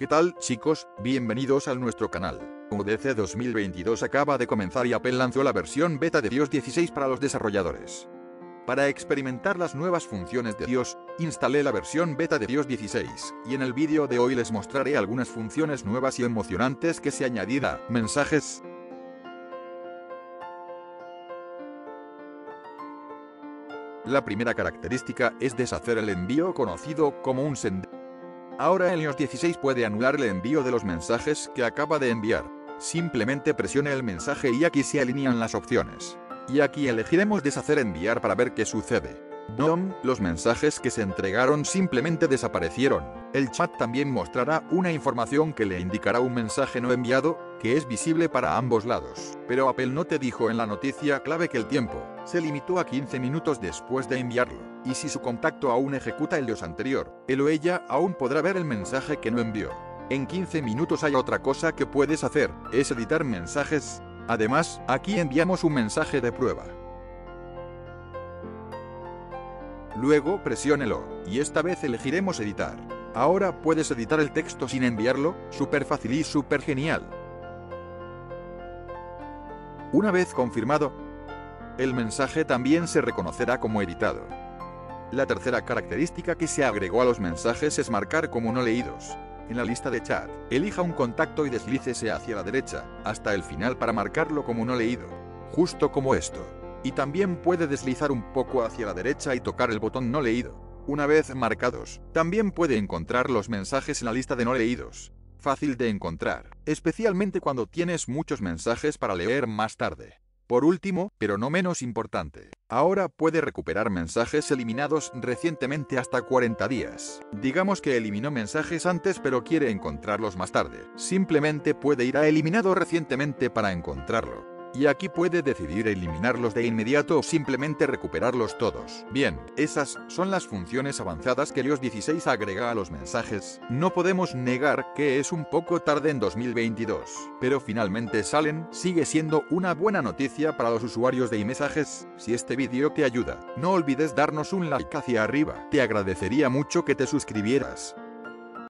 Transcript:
¿Qué tal, chicos? Bienvenidos a nuestro canal. UDC 2022 acaba de comenzar y Apple lanzó la versión beta de iOS 16 para los desarrolladores. Para experimentar las nuevas funciones de iOS, instalé la versión beta de iOS 16, y en el vídeo de hoy les mostraré algunas funciones nuevas y emocionantes que se añadirán a mensajes. La primera característica es deshacer el envío conocido como un send. Ahora en iOS 16 puede anular el envío de los mensajes que acaba de enviar. Simplemente presione el mensaje y aquí se alinean las opciones. Y aquí elegiremos deshacer enviar para ver qué sucede. ¡Bum! Los mensajes que se entregaron simplemente desaparecieron. El chat también mostrará una información que le indicará un mensaje no enviado, que es visible para ambos lados. Pero Apple no te dijo en la noticia clave que el tiempo se limitó a 15 minutos después de enviarlo. Y si su contacto aún ejecuta el iOS anterior, él o ella aún podrá ver el mensaje que no envió. En 15 minutos hay otra cosa que puedes hacer, es editar mensajes. Además, aquí enviamos un mensaje de prueba. Luego presiónelo, y esta vez elegiremos editar. Ahora puedes editar el texto sin enviarlo, súper fácil y súper genial. Una vez confirmado, el mensaje también se reconocerá como editado. La tercera característica que se agregó a los mensajes es marcar como no leídos. En la lista de chat, elija un contacto y deslícese hacia la derecha, hasta el final para marcarlo como no leído. Justo como esto. Y también puede deslizar un poco hacia la derecha y tocar el botón no leído. Una vez marcados, también puede encontrar los mensajes en la lista de no leídos. Fácil de encontrar, especialmente cuando tienes muchos mensajes para leer más tarde. Por último, pero no menos importante, ahora puede recuperar mensajes eliminados recientemente hasta 40 días. Digamos que eliminó mensajes antes pero quiere encontrarlos más tarde. Simplemente puede ir a eliminado recientemente para encontrarlo. Y aquí puede decidir eliminarlos de inmediato o simplemente recuperarlos todos. Bien, esas son las funciones avanzadas que iOS 16 agrega a los mensajes. No podemos negar que es un poco tarde en 2022, pero finalmente salen. Sigue siendo una buena noticia para los usuarios de iMessages. Si este vídeo te ayuda, no olvides darnos un like hacia arriba. Te agradecería mucho que te suscribieras.